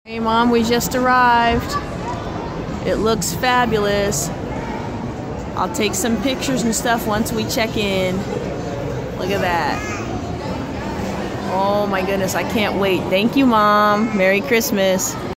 Hey Mom, we just arrived. It looks fabulous. I'll take some pictures and stuff once we check in. Look at that. Oh my goodness, I can't wait. Thank you, Mom. Merry Christmas.